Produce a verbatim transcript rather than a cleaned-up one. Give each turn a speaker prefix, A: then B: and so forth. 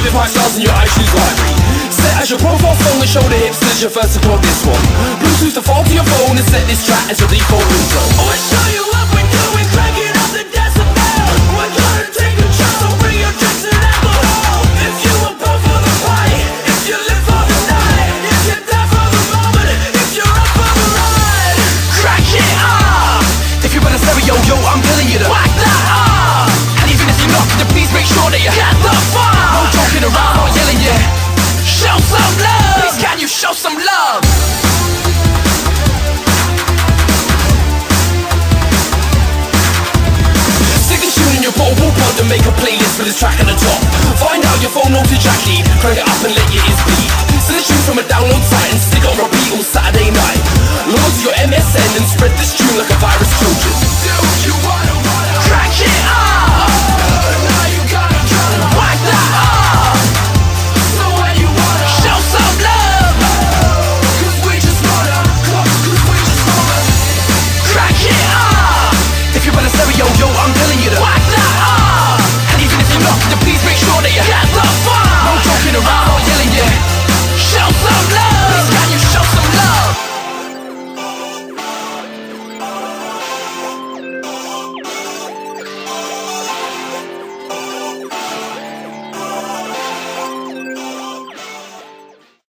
A: Keep it five stars in your iTunes library. Set as your profile phone and show the hipsters your first support this one. Bluetooth the phone to your phone and set this track as your default ringtone.
B: I'll show you what we're doing, cranking up the decibel. We're gonna take a chance, so bring your drinks and alcohol. If you were born for the party, if you live for the night, if you die for the moment, if you're up for the ride, crack it up.
A: If you're in a stereo, yo, I'm telling you to
B: Whack that up.
A: And even if you're not, then please make sure that you
B: Get the fuck.
A: no joking around, not yelling, yeah.
B: Show some love.
A: Please can you show some love? Stick the tune in your portable pod and make a playlist with this track at the top. Find out your phone knows exactly, crank it up and let your ears bleed. Send the tune from a download site and stick it on repeat all Saturday night. Log on to your M S N and spread this tune like a virus Trojan.
B: Do you wanna wanna crack it up?